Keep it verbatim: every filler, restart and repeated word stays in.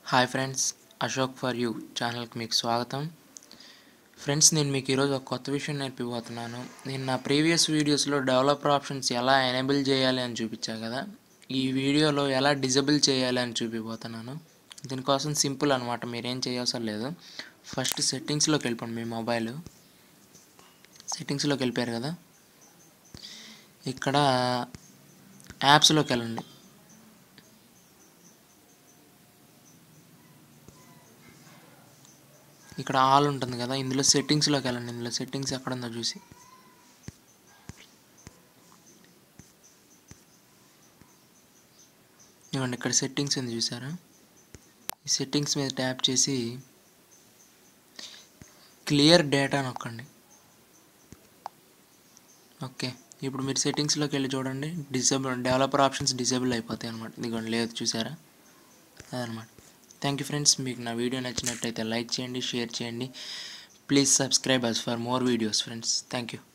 Hi friends, Ashok for you ఛానల్కి మీకు స్వాగతం. ఫ్రెండ్స్, నేను మీకు ఈరోజు ఒక కొత్త విషయం నేర్పిపోతున్నాను. నేను నా ప్రీవియస్ వీడియోస్లో డెవలపర్ ఆప్షన్స్ ఎలా ఎనేబుల్ చేయాలి అని చూపించా కదా, ఈ వీడియోలో ఎలా డిజేబుల్ చేయాలి అని చూపిపోతున్నాను. దీనికోసం సింపుల్ అనమాట, మీరేం చేయవసరం లేదు. ఫస్ట్ సెట్టింగ్స్లోకి వెళ్ళిపోండి. మీ మొబైల్ సెట్టింగ్స్లోకి వెళ్ళిపోయారు కదా, ఇక్కడ యాప్స్లోకి వెళ్ళండి. ఇక్కడ ఆల్ ఉంటుంది కదా, ఇందులో సెట్టింగ్స్లోకి వెళ్ళండి. ఇందులో సెట్టింగ్స్ ఎక్కడ ఉందో చూసి ఇవ్వండి. ఇక్కడ సెట్టింగ్స్ ఉంది చూసారా, ఈ సెట్టింగ్స్ మీద ట్యాప్ చేసి క్లియర్ డేటా నొక్కండి. ఓకే, ఇప్పుడు మీరు సెట్టింగ్స్లోకి వెళ్ళి చూడండి, డిసేబుల్ డెవలపర్ ఆప్షన్స్ డిసేబుల్ అయిపోతాయి అనమాట. ఇదిగోండి, లేదు చూసారా, అదనమాట. థ్యాంక్ యూ ఫ్రెండ్స్, మీకు నా వీడియో నచ్చినట్టయితే లైక్ చేయండి, షేర్ చేయండి. Please subscribe us for more videos friends. Thank you.